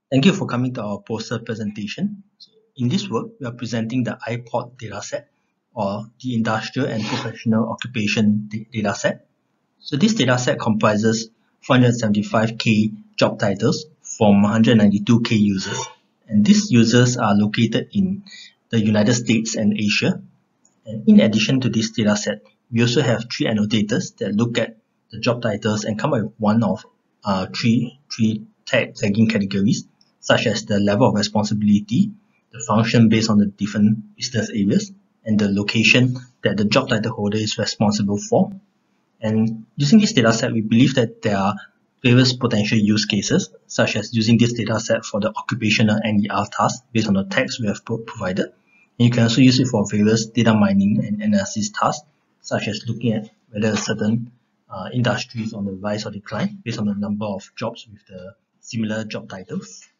Thank you for coming to our poster presentation. In this work, we are presenting the iPod dataset, or the Industrial and Professional Occupation dataset. So this dataset comprises 475k job titles from 192k users. And these users are located in the United States and Asia. And in addition to this dataset, we also have 3 annotators that look at the job titles and come up with one of three tagging categories, such as the level of responsibility, the function based on the different business areas, and the location that the job title holder is responsible for. And using this dataset, we believe that there are various potential use cases, such as using this dataset for the occupational NER task based on the tags we have provided. And you can also use it for various data mining and analysis tasks, such as looking at whether a certain industry is on the rise or decline based on the number of jobs with the similar job titles.